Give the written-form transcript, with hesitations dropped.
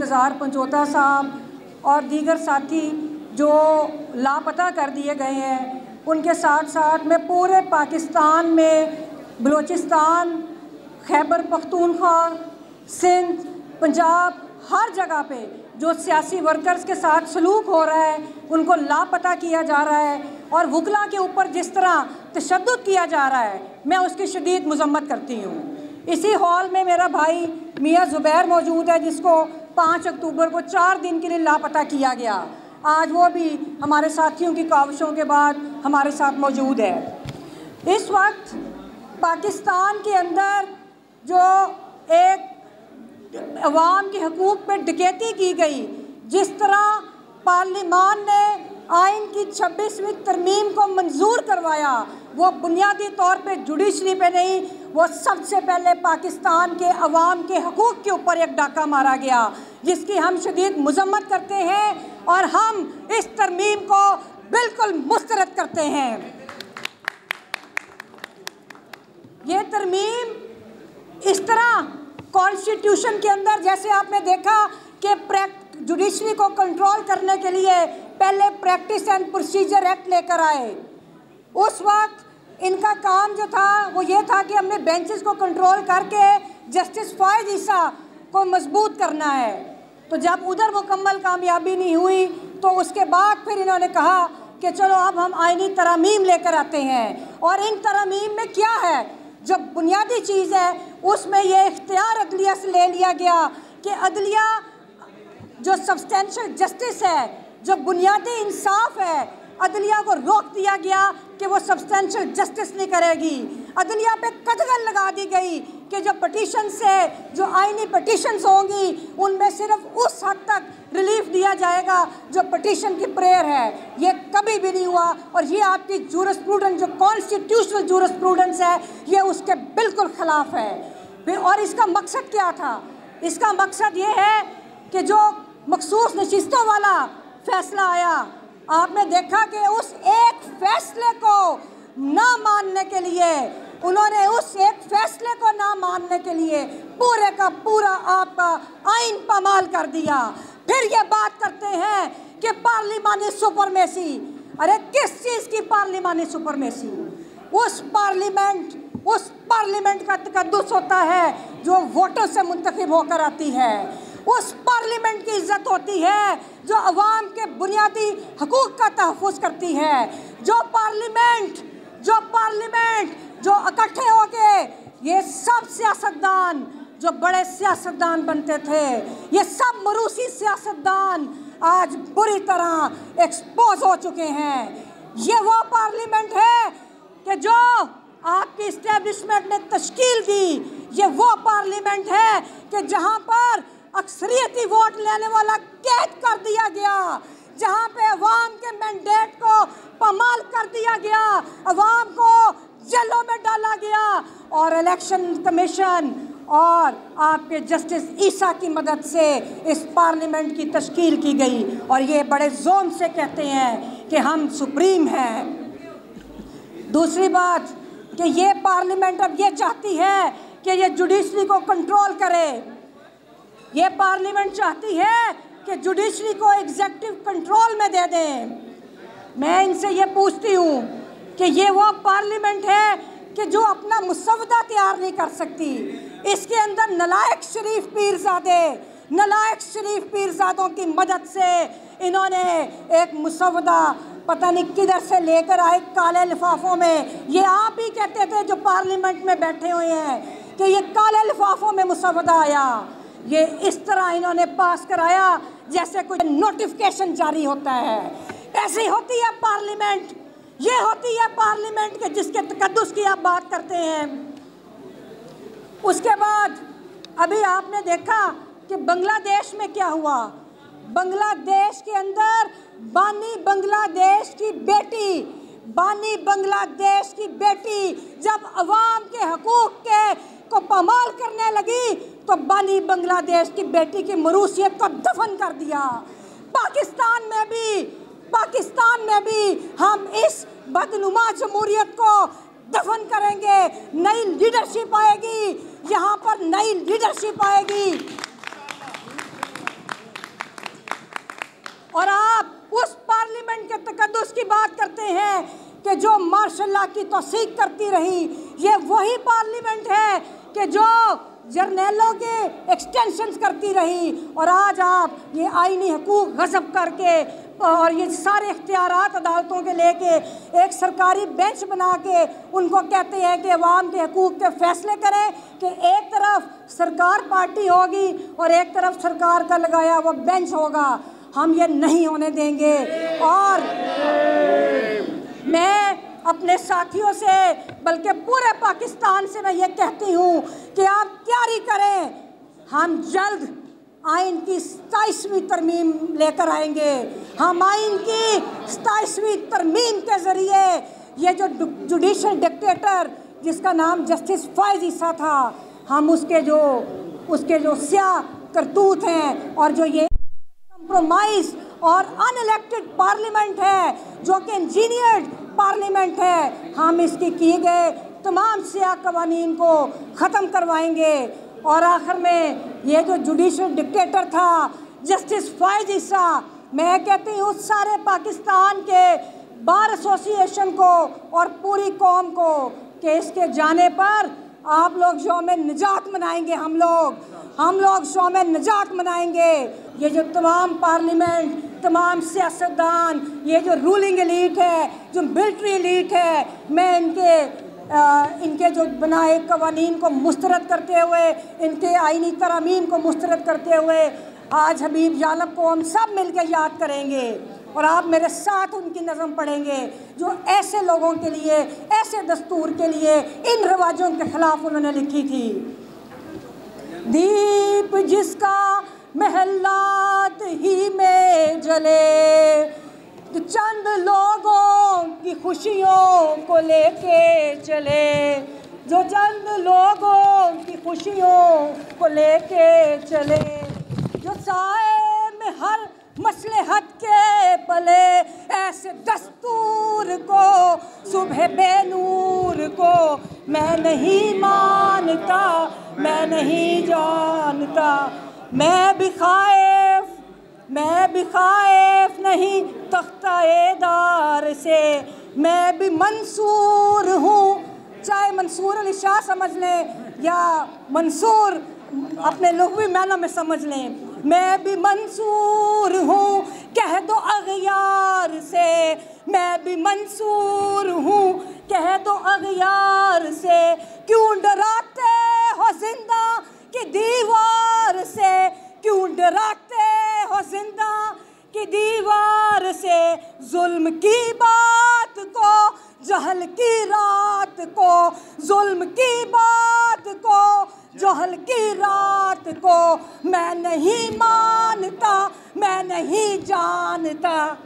इंतज़ार पंचोता साहब और दीगर साथी जो लापता कर दिए गए हैं, उनके साथ साथ मैं पूरे पाकिस्तान में बलूचिस्तान, खैबर पख्तूनख्वा, सिंध, पंजाब, हर जगह पे जो सियासी वर्कर्स के साथ सलूक हो रहा है उनको लापता किया जा रहा है और वकला के ऊपर जिस तरह तशद्दुद किया जा रहा है, मैं उसकी शदीद मज़म्मत करती हूँ। इसी हॉल में मेरा भाई मियाँ ज़ुबैर मौजूद है, जिसको 5 अक्टूबर को 4 दिन के लिए लापता किया गया। आज वो भी हमारे साथियों की काविशों के बाद हमारे साथ मौजूद है। इस वक्त पाकिस्तान के अंदर जो एक अवाम के हकूक़ पे डकैती की गई, जिस तरह पार्लिमान ने आइन की 26वीं तरमीम को मंजूर करवाया, वो बुनियादी तौर पे जुडिशरी पे नहीं, वो सबसे पहले पाकिस्तान के अवाम के हकूक़ के ऊपर एक डाका मारा गया, जिसकी हम शदीद मज़म्मत करते हैं और हम इस तरमीम को बिल्कुल मुस्तरद करते हैं। ये तरमीम इस तरह कॉन्स्टिट्यूशन के अंदर, जैसे आपने देखा कि जुडिशरी को कंट्रोल करने के लिए पहले प्रैक्टिस एंड प्रोसीजर एक्ट लेकर आए, उस वक्त इनका काम जो था वो ये था कि हमने बेंचेस को कंट्रोल करके जस्टिस फ़ायज़ ईसा को मजबूत करना है। तो जब उधर मुकम्मल कामयाबी नहीं हुई तो उसके बाद फिर इन्होंने कहा कि चलो अब हम आइनी तरमीम लेकर आते हैं। और इन तरमीम में क्या है, जो बुनियादी चीज़ है उसमें ये इख्तियार अदलिया से ले लिया गया कि अदलिया जो सब्सटेंशियल जस्टिस है, जो बुनियादी इंसाफ है, अदलिया को रोक दिया गया कि वो सब्सटेंशियल जस्टिस नहीं करेगी। अदलिया पे कदगन लगा दी गई कि जो पटिशन से जो आइनी पटिशन्स होंगी उनमें सिर्फ उस हद तक रिलीफ दिया जाएगा जो पटिशन की प्रेयर है। ये कभी भी नहीं हुआ और ये आपकी जूरिस्प्रूडेंस, जो कॉन्स्टिट्यूशनल जूरिस्प्रूडेंस है, ये उसके बिल्कुल ख़िलाफ़ है। और इसका मकसद क्या था? इसका मकसद ये है कि जो मखसूस नशिस्तों वाला फ़ैसला आया, आपने देखा कि उस एक फ़ैसले को ना मानने के लिए, उन्होंने उस एक फ़ैसले को ना मानने के लिए पूरे का पूरा आपका आइन पामाल कर दिया। फिर ये बात करते हैं कि पार्लिमानी सुपरमेसी। अरे किस चीज़ की पार्लिमानी सुपरमेसी? उस पार्लिमेंट का तकद्दुस होता है जो वोटों से मुंतखब होकर आती है। उस पार्लिमेंट की इज्जत होती है जो अवाम के बुनियादी हकूक़ का तहफ़्फ़ुज़ करती है। जो पार्लिमेंट जो इकट्ठे हो के ये सब सियासतदान, जो बड़े सियासतदान बनते थे, ये सब मरूसी सियासतदान आज बुरी तरह एक्सपोज हो चुके हैं। ये वो पार्लिमेंट है कि जो आपकी इस्टेब्लिशमेंट ने तश्कील दी। ये वो पार्लिमेंट है कि जहाँ पर अक्सरियती वोट लेने वाला कैद कर दिया गया, जहाँ पे अवाम के मैंडेट को पामाल कर दिया गया, अवाम को जेलों में डाला गया और इलेक्शन कमीशन और आपके जस्टिस ईसा की मदद से इस पार्लिमेंट की तश्कील की गई। और ये बड़े जोम से कहते हैं कि हम सुप्रीम हैं। दूसरी बात कि ये पार्लिमेंट अब ये चाहती है कि ये जुडिशरी को कंट्रोल करे। ये पार्लिमेंट चाहती है कि जुडिशरी को एग्जेक्टिव कंट्रोल में दे दें। मैं इनसे ये पूछती हूँ कि ये वो पार्लिमेंट है कि जो अपना मुसवदा तैयार नहीं कर सकती। इसके अंदर नालायक शरीफ पीरजादों की मदद से इन्होंने एक मुसवदा पता नहीं किधर से लेकर आए काले लिफाफों में। ये आप ही कहते थे जो पार्लिमेंट में बैठे हुए हैं कि ये काले लिफाफों में मुसवदा आया। ये इस तरह इन्होंने पास कराया जैसे कोई नोटिफिकेशन जारी होता है। ऐसी होती है पार्लिमेंट। ये होती है पार्लिमेंट के जिसके तकद्दुस की आप बात करते हैं। उसके बाद अभी आपने देखा कि बांग्लादेश में क्या हुआ। बांग्लादेश के अंदर बानी बांग्लादेश की बेटी जब अवाम के हकूक़ को पामाल करने लगी तो बानी बांग्लादेश की बेटी की मरूसियत को दफन कर दिया। पाकिस्तान में भी हम इस बदनुमा जमहूरियत को दफन करेंगे। नई लीडरशिप आएगी, यहाँ पर नई लीडरशिप आएगी। हैं कि जो मार्शल लॉ की तौसीक करती रही, ये वही पार्लियामेंट है कि जो जर्नैलों के एक्सटेंशंस करती रही, और आज आप ये आईनी हकूक़ गज़ब करके और ये सारे इख्तियारात अदालतों के लेके एक सरकारी बेंच बना के उनको कहते हैं कि अवाम के हकूक़ के फ़ैसले करें, कि एक तरफ सरकार पार्टी होगी और एक तरफ सरकार का लगाया हुआ बेंच होगा। हम ये नहीं होने देंगे। और मैं अपने साथियों से, बल्कि पूरे पाकिस्तान से मैं ये कहती हूँ कि आप तैयारी करें, हम जल्द आइन की 27वीं तरमीम लेकर आएंगे। हम आइन की 27वीं तरमीम के ज़रिए ये जो जुडिशल डिक्टेटर जिसका नाम जस्टिस फ़ायज़ ईसा था, हम उसके जो स्याह करतूत हैं और जो ये कंप्रोमाइज़ और अनइलेक्टेड पार्लियामेंट है, जो कि इंजीनियर्ड पार्लियामेंट है, हम इसके किए गए तमाम स्याह कवानीन को ख़त्म करवाएंगे। और आखिर में ये जो जुडिशल डिक्टेटर था जस्टिस फ़ायज़ ईसा, मैं कहती हूँ सारे पाकिस्तान के बार एसोसिएशन को और पूरी कौम को कि इसके जाने पर आप लोग यौम निजात मनाएंगे। हम लोग यौम निजात मनाएंगे। ये जो तमाम पार्लियामेंट, तमाम सियासतदान, ये जो रूलिंग एलीट है, जो मिलिट्री एलीट है, मैं इनके जो बनाए कवानीन को मुस्तरद करते हुए, इनके आईनी तरामीम को मुस्तरद करते हुए आज हबीब यालब को हम सब मिलकर याद करेंगे और आप मेरे साथ उनकी नज़म पढ़ेंगे जो ऐसे लोगों के लिए, ऐसे दस्तूर के लिए, इन रिवाजों के ख़िलाफ़ उन्होंने लिखी थी। दीप जिसका महलात ही में जले, तो चंद लोगों की खुशियों को लेके चले, जो चंद लोगों की खुशियों को लेके चले, जो साए में हर मसलहत के पले, ऐसे दस्तूर को, सुबह बेनूर को मैं नहीं मानता, मैं नहीं जानता। मैं भी खाइफ नहीं तख्ता-ए-दार से, मैं भी मंसूर हूँ, चाहे मंसूर अली शाह समझ लें या मंसूर अपने लुग़वी मानों में समझ लें। मैं भी मंसूर हूँ कह दो अग़यार से, मैं भी मंसूर हूँ कह दो अग़यार से, क्यों डराते हो जिंदा की दीवार से, क्यों डराते हो जिंदा की दीवार से, जुल्म की बात को, जहल की रात को, जुल्म की बात को, जहल की रात को मैं नहीं मानता, मैं नहीं जानता।